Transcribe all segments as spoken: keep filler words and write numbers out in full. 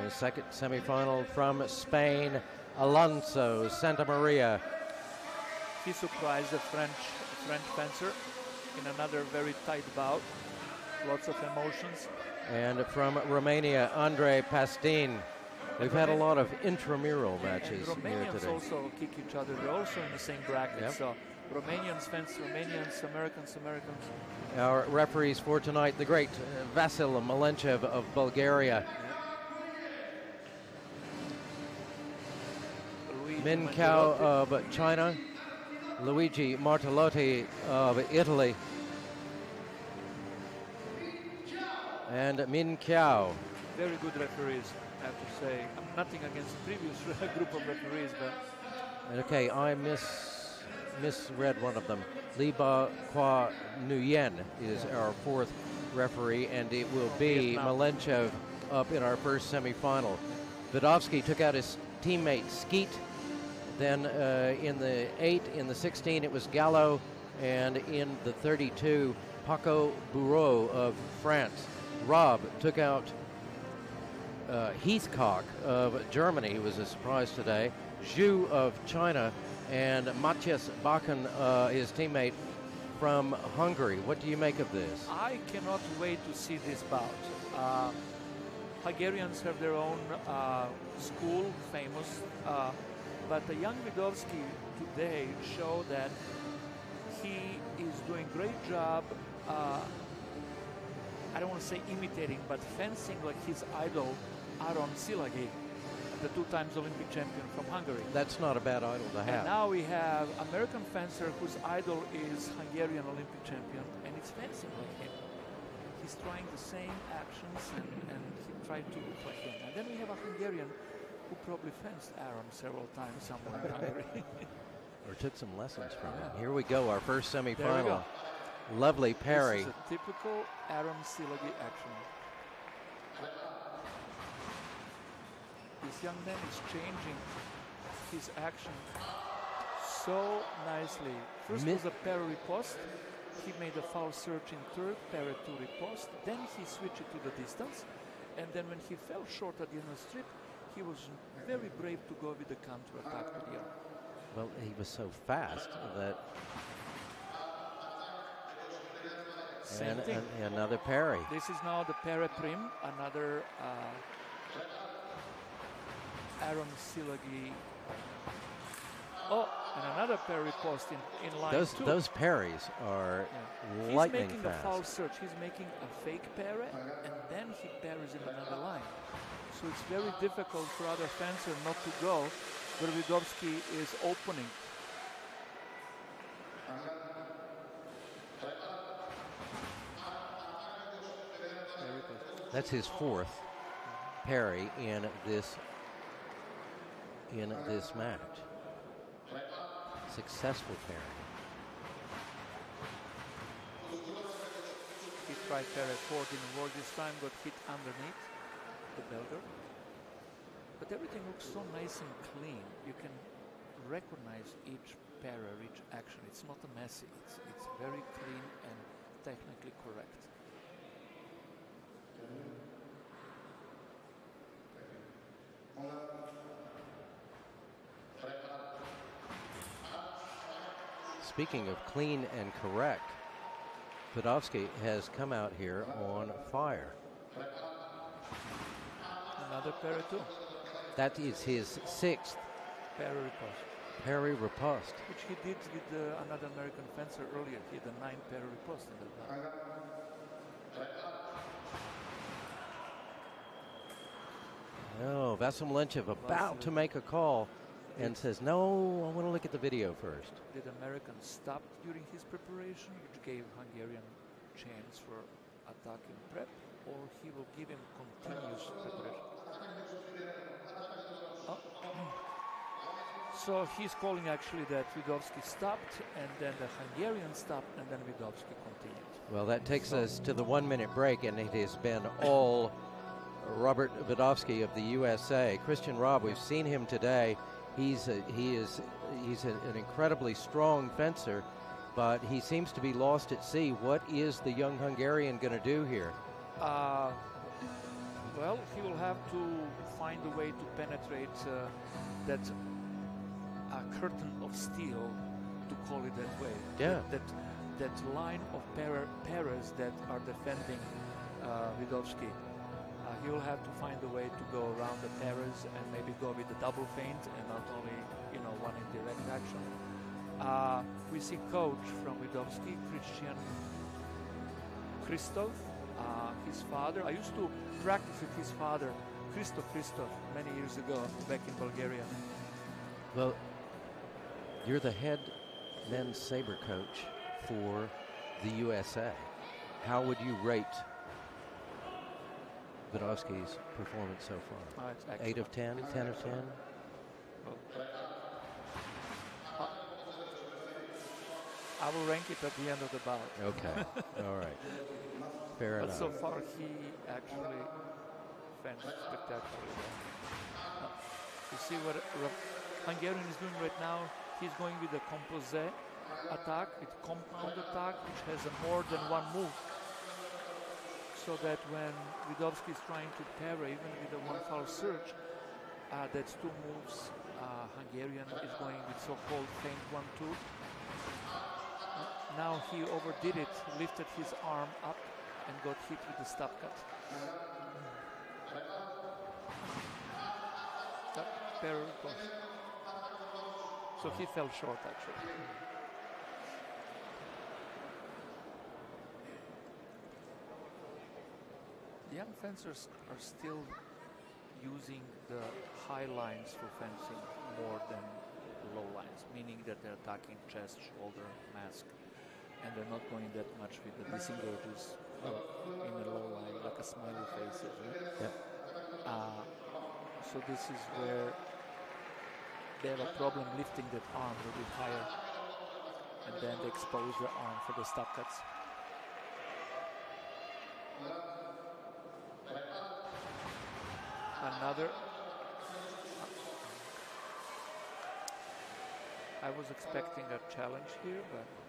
the second semifinal from Spain, Alonso Santamaria. He surprised the French French fencer in another very tight bout. Lots of emotions. And from Romania, Andre Pastin. We've had a lot of intramural matches and here Romanians today. also kick each other. They're also in the same bracket. Yep. So Romanians fence Romanians, Americans, Americans. Our referees for tonight, the great uh, Vasil Malenchev of Bulgaria. Luigi Min Cao Mangiarotti. of China. Luigi Martellotti of Italy. And Min Cao. Very good referees, I have to say. I'm nothing against the previous group of referees, but Okay, I miss misread one of them. Li Ba Kwa Nguyen is our fourth referee, and it will be Vietnam. Malenchev up in our first semifinal. Vidovsky took out his teammate Skeet. Then uh, in the eight, in the sixteen, it was Gallo, and in the thirty-two, Paco Bourreau of France. Rob took out uh, Heathcock of Germany, who was a surprise today. Zhu of China, and Matthias Bakken, uh, his teammate from Hungary. What do you make of this? I cannot wait to see this bout. Uh, Hungarians have their own uh, school, famous, uh, but the young Vidovsky today showed that he is doing great job. Uh, I don't want to say imitating, but fencing like his idol, Aron Szilagyi, the two times Olympic champion from Hungary. That's not a bad idol to have. And now we have American fencer whose idol is Hungarian Olympic champion, and it's fencing like him. He's trying the same actions, and, and he tried to look like him. And then we have a Hungarian who probably fenced Aron several times somewhere in Hungary. Or took some lessons from him. Here we go, our first There we semifinal. go. Lovely parry. This is a typical Aron Szilagyi action. This young man is changing his action so nicely. First Mi- was a parry riposte. He made a foul search in third, parry to riposte. Then he switched it to the distance. And then when he fell short at the end of the strip, he was very brave to go with the counter attack to the other. Well, he was so fast that. Same And, thing. and another parry. This is now the parry prim, another uh, Aron Szilagyi. Oh, and another parry post in, in line Those two. those parries are Yeah. He's lightning making fast. a foul search. He's making a fake parry, and then he parries in another line. So it's very difficult for other fencer not to go where Vidovsky is opening. Very good. That's his fourth parry in this in this match. Successful parry. He tried parry four, didn't work this time, got hit underneath the Belger. But everything looks so nice and clean. You can recognize each parry, each action. It's not a messy. It's, it's very clean and technically correct. Speaking of clean and correct, Vidovsky has come out here on fire. Another parry too. That is his sixth Parry riposte, parry riposte. which he did with uh, another American fencer earlier. He had a nine parry riposte in that round. Oh, Vasil Malenchev about to make a call and says, no, I want to look at the video first. Did American stop during his preparation, which gave Hungarian chance for attacking prep, or he will give him continuous preparation? Oh. So he's calling actually that Vidovsky stopped, and then the Hungarian stopped, and then Vidovsky continued. Well, that takes So- us to the one-minute break, and it has been all Robert Vidovsky of the U S A. Christian Robb, we've seen him today. He's a, he is he's a, an incredibly strong fencer, but he seems to be lost at sea. What is the young Hungarian going to do here? Uh, Well, he will have to find a way to penetrate uh, that uh, curtain of steel, to call it that way. Yeah. That that, that line of para paras that are defending uh, Vidovsky. Uh, he will have to find a way to go around the paras and maybe go with the double feint and not only, you know, one in direct action. Uh, we see coach from Vidovsky, Christian Christov, uh, his father. I used to practice with his father, Christo Christov, many years ago back in Bulgaria. Well, you're the head men's saber coach for the U S A. How would you rate Vidovsky's performance so far? Oh, it's Eight of ten, ten of ten? Uh, I will rank it at the end of the bout. Okay, all right. Fair But enough. so far he actually fenced spectacularly well. Uh, you see what uh, Hungarian is doing right now? He's going with a composé attack, with compound attack, which has a more than one move. So that when Vidovsky is trying to parry, even with a one foul surge, uh, that's two moves. Uh, Hungarian is going with so-called feint one two. Uh, now he overdid it, lifted his arm up and got hit with the stop cut. That parry post. So he fell short actually. Young fencers are still using the high lines for fencing more than low lines, meaning that they're attacking chest, shoulder, mask, and they're not going that much with the disengages uh, in a low line, like a smiley face. Right? Yep. Uh, so this is where they have a problem lifting that arm a little bit higher, and then they expose the arm for the stop cuts. Another. I was expecting a challenge here,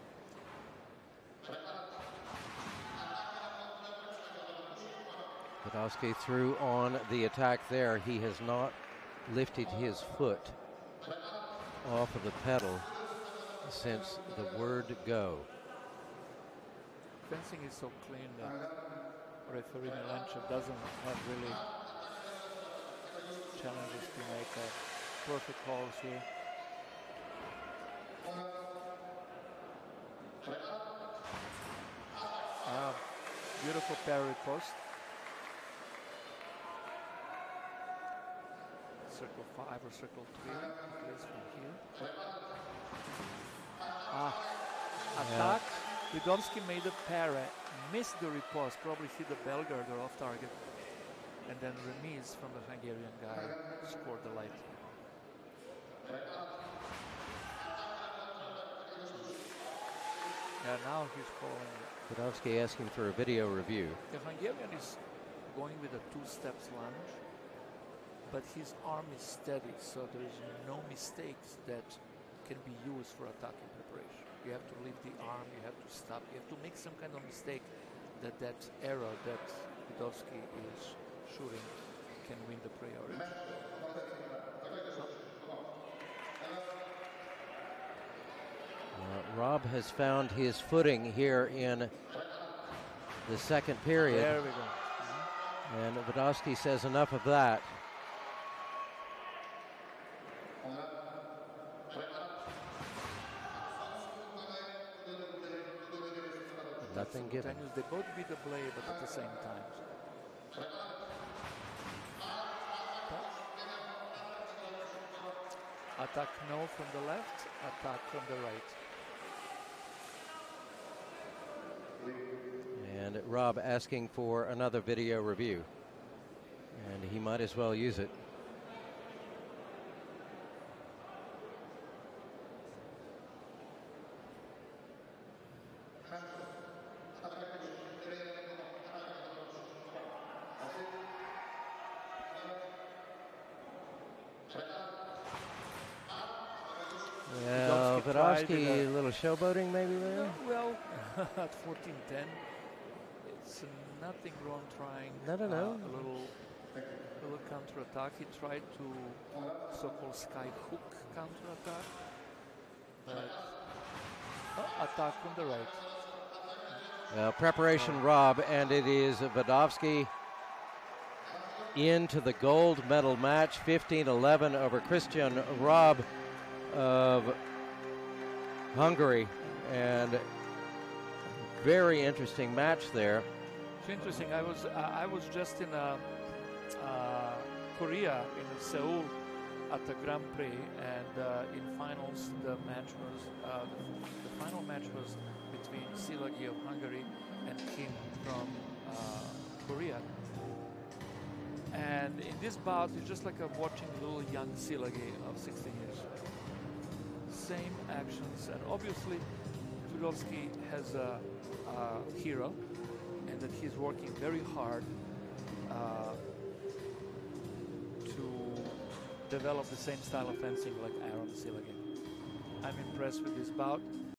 but Vidovsky threw on the attack there. He has not lifted his foot off of the pedal since the word go. Fencing is so clean that referee Milanchev doesn't have really challenges to make a perfect calls here. Ah, beautiful parry post. Circle five or circle three, at least from here. Ah, attack. Vidovsky made a parry, missed the riposte, probably hit the bell guard or off target. And then remise from the Hungarian guy scored the light. Yeah, now he's calling. Vidovsky asking for a video review. The Hungarian is going with a two steps lunge, but his arm is steady, so there is no mistakes that can be used for attacking preparation. You have to lift the arm, you have to stop, you have to make some kind of mistake that that error that Vidovsky is shooting can win the priority. Uh, Rob has found his footing here in the second period. There we go. Mm-hmm. And Vidovsky says enough of that. Nothing given. They both beat the blade, but at the same time. Attack no from the left, attack from the right. And Rob asking for another video review. And he might as well use it. Yeah, Vidovsky, a little showboating maybe there? No, well, at fourteen ten, it's uh, nothing wrong trying No, no, no. Uh, a little A little counter-attack. He tried to so-called sky hook counter-attack. But oh, attack from the right. Uh, preparation oh. Rob, and it is Vidovsky into the gold medal match, fifteen eleven over Christian Rob of Hungary. And very interesting match there. It's interesting. I was uh, I was just in uh, uh, Korea, in Seoul, at the Grand Prix, and uh, in finals the match was uh, the, the final match was between Szilágyi of Hungary and Kim from uh, Korea. And in this bout, it's just like I'm watching little young Szilágyi of sixteen years. Same actions, and obviously Vidovsky has a, a hero, and that he's working very hard uh, to develop the same style of fencing like Aaron Szilágyi. I'm impressed with this bout.